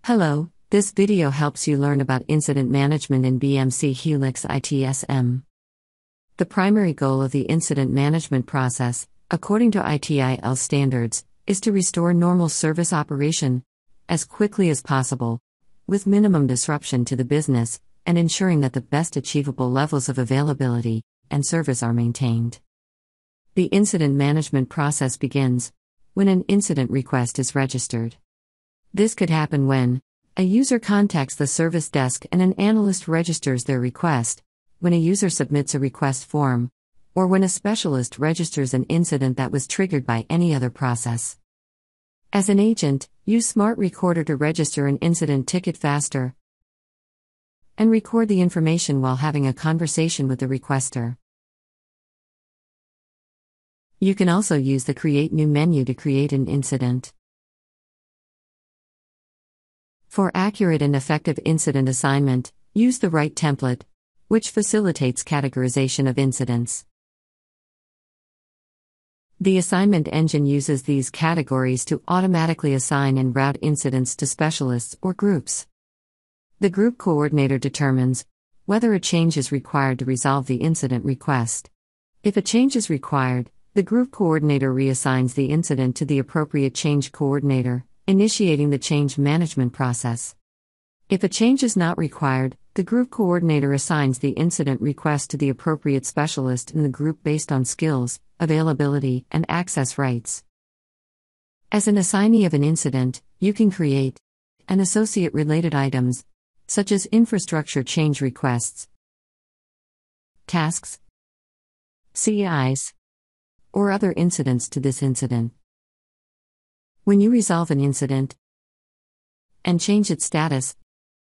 Hello, this video helps you learn about incident management in BMC Helix ITSM. The primary goal of the incident management process, according to ITIL standards, is to restore normal service operation as quickly as possible, with minimum disruption to the business, and ensuring that the best achievable levels of availability and service are maintained. The incident management process begins when an incident request is registered. This could happen when a user contacts the service desk and an analyst registers their request, when a user submits a request form, or when a specialist registers an incident that was triggered by any other process. As an agent, use Smart Recorder to register an incident ticket faster and record the information while having a conversation with the requester. You can also use the Create New menu to create an incident. For accurate and effective incident assignment, use the right template, which facilitates categorization of incidents. The assignment engine uses these categories to automatically assign and route incidents to specialists or groups. The group coordinator determines whether a change is required to resolve the incident request. If a change is required, the group coordinator reassigns the incident to the appropriate change coordinator, initiating the change management process. If a change is not required, the group coordinator assigns the incident request to the appropriate specialist in the group based on skills, availability, and access rights. As an assignee of an incident, you can create and associate related items, such as infrastructure change requests, tasks, CIs, or other incidents to this incident. When you resolve an incident and change its status,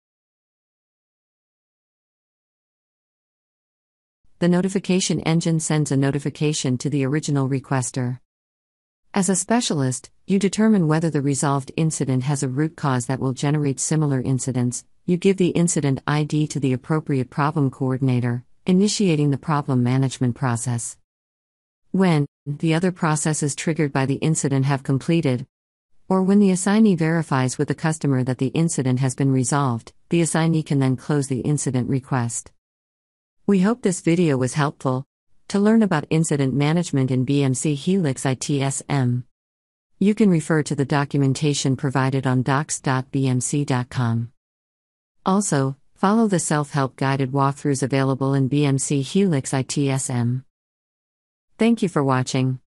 the notification engine sends a notification to the original requester. As a specialist, you determine whether the resolved incident has a root cause that will generate similar incidents. You give the incident ID to the appropriate problem coordinator, initiating the problem management process. When the other processes triggered by the incident have completed, or when the assignee verifies with the customer that the incident has been resolved, the assignee can then close the incident request. We hope this video was helpful to learn about incident management in BMC Helix ITSM. You can refer to the documentation provided on docs.bmc.com. Also, follow the self-help guided walkthroughs available in BMC Helix ITSM. Thank you for watching.